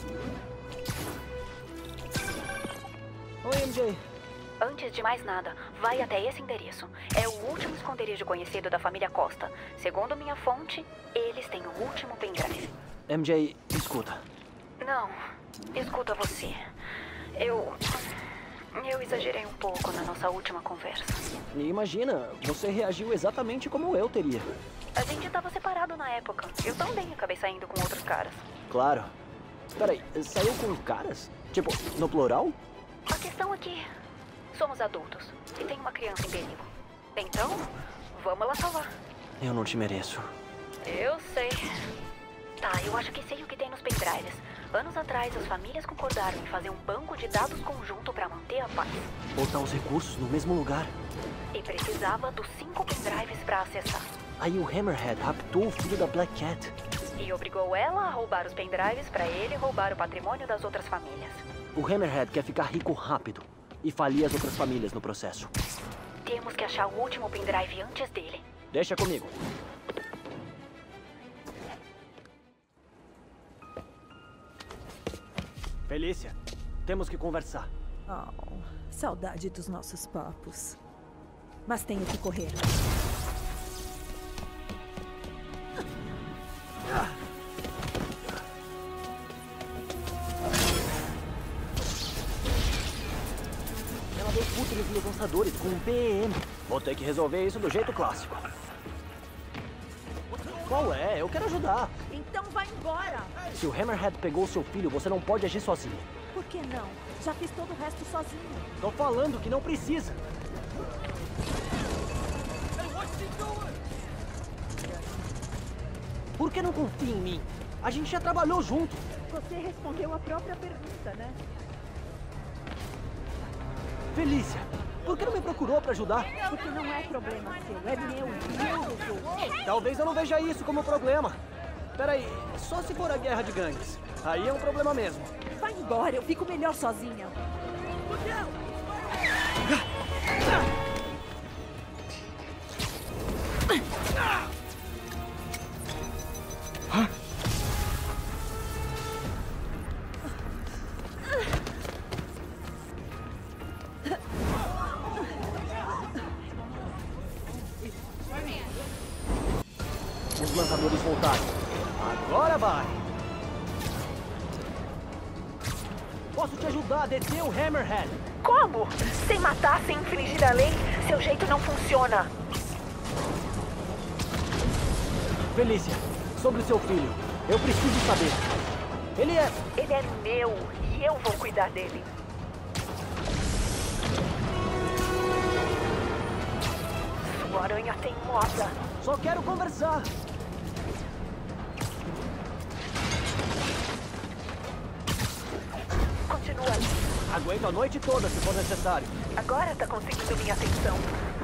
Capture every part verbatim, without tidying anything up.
Oi, M J. Antes de mais nada, vai até esse endereço. É o último esconderijo conhecido da família Costa. Segundo minha fonte, eles têm o último pendrive. M J, escuta. Não, escuta você. Eu... Eu exagerei um pouco na nossa última conversa. E imagina, você reagiu exatamente como eu teria. A gente tava separado na época. Eu também acabei saindo com outros caras. Claro. Peraí, saiu com caras? Tipo, no plural? A questão é que somos adultos e tem uma criança em perigo. Então, vamos lá salvar. Eu não te mereço. Eu sei. Tá, eu acho que sei o que tem nos pendrives. Anos atrás, as famílias concordaram em fazer um banco de dados conjunto para manter a paz. Botar os recursos no mesmo lugar. E precisava dos cinco pendrives para acessar. Aí o Hammerhead raptou o filho da Black Cat. E obrigou ela a roubar os pendrives para ele roubar o patrimônio das outras famílias. O Hammerhead quer ficar rico rápido e falir as outras famílias no processo. Temos que achar o último pendrive antes dele. Deixa comigo. Felícia, temos que conversar. Oh, saudade dos nossos papos. Mas tenho que correr. Ela deu fúteis nos lançadores com um P E M. Vou ter que resolver isso do jeito clássico. Qual é? Eu quero ajudar. Então vai embora! Se o Hammerhead pegou seu filho, você não pode agir sozinho. Por que não? Já fiz todo o resto sozinho. Tô falando que não precisa. Por que não confia em mim? A gente já trabalhou junto. Você respondeu a própria pergunta, né? Felícia, por que não me procurou pra ajudar? Porque não é problema seu, é meu, meu doutor. Talvez eu não veja isso como problema. Peraí, só se for a guerra de gangues. Aí é um problema mesmo. Vai embora, eu fico melhor sozinha. Os lançadores voltaram. Agora vai! Posso te ajudar a deter o Hammerhead. Como? Sem matar, sem infringir a lei, seu jeito não funciona. Felícia, sobre seu filho, eu preciso saber. Ele é... Ele é meu e eu vou cuidar dele. Sua aranha teimosa. Só quero conversar. Continua ali. Aguento a noite toda se for necessário. Agora tá conseguindo minha atenção.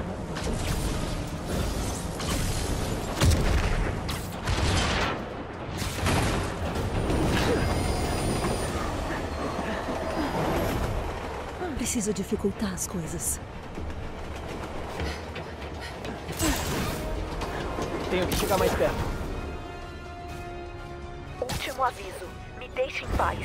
Preciso dificultar as coisas. Tenho que chegar mais perto. Último aviso. Me deixe em paz.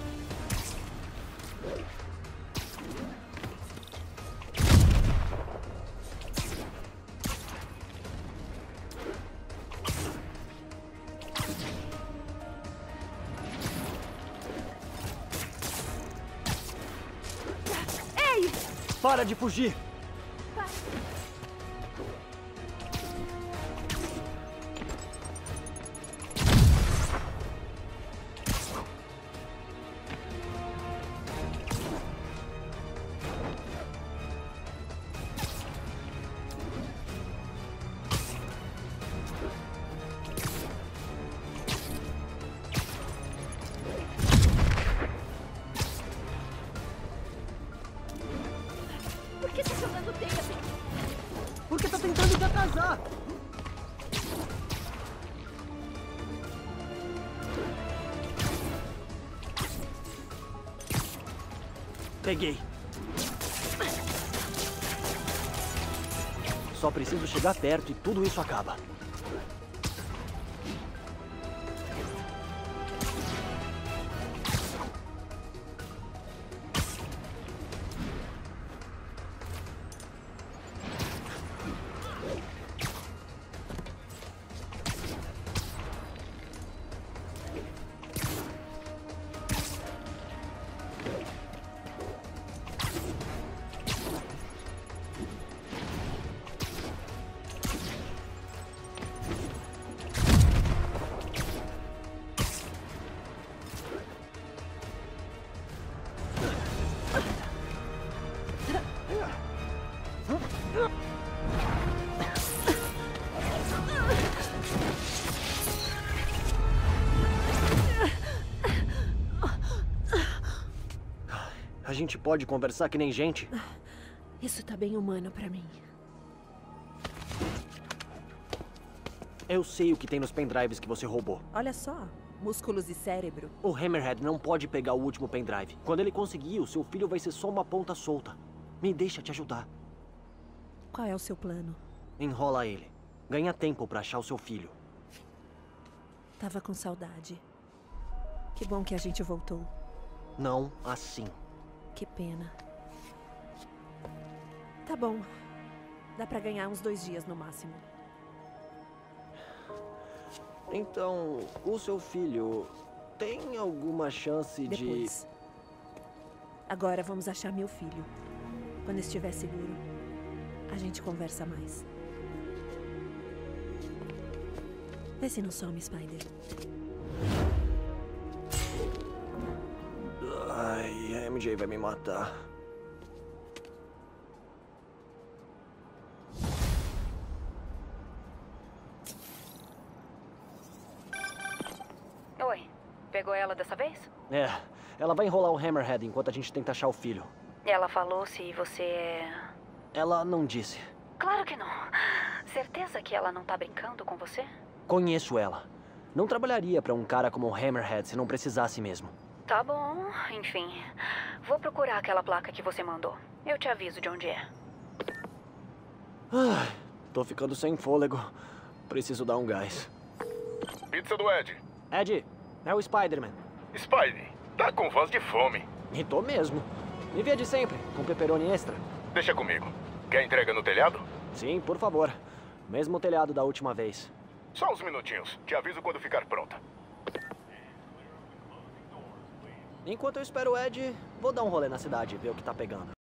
Para de fugir! Por que tá jogando teia? Porque tá tentando te atrasar! Peguei. Só preciso chegar perto e tudo isso acaba. A gente pode conversar que nem gente? Isso tá bem humano pra mim. Eu sei o que tem nos pendrives que você roubou. Olha só, músculos e cérebro. O Hammerhead não pode pegar o último pendrive. Quando ele conseguir, o seu filho vai ser só uma ponta solta. Me deixa te ajudar. Qual é o seu plano? Enrola ele. Ganha tempo pra achar o seu filho. Tava com saudade. Que bom que a gente voltou. Não assim. Que pena. Tá bom. Dá pra ganhar uns dois dias no máximo. Então, o seu filho tem alguma chance de... Depois. Agora vamos achar meu filho. Quando estiver seguro, a gente conversa mais. Vê se não some, Spider. Ai, a M J vai me matar. Oi, pegou ela dessa vez? É, ela vai enrolar o Hammerhead enquanto a gente tenta achar o filho. Ela falou se você é... Ela não disse. Claro que não. Certeza que ela não tá brincando com você? Conheço ela. Não trabalharia pra um cara como o Hammerhead se não precisasse mesmo. Tá bom, enfim. Vou procurar aquela placa que você mandou. Eu te aviso de onde é. Ah, tô ficando sem fôlego. Preciso dar um gás. Pizza do Ed. Ed, é o Spider-Man. Spidey, tá com voz de fome. E tô mesmo. Me vê de sempre, com pepperoni extra. Deixa comigo. Quer entrega no telhado? Sim, por favor. Mesmo telhado da última vez. Só uns minutinhos. Te aviso quando ficar pronta. Enquanto eu espero o Ed, vou dar um rolê na cidade e ver o que tá pegando.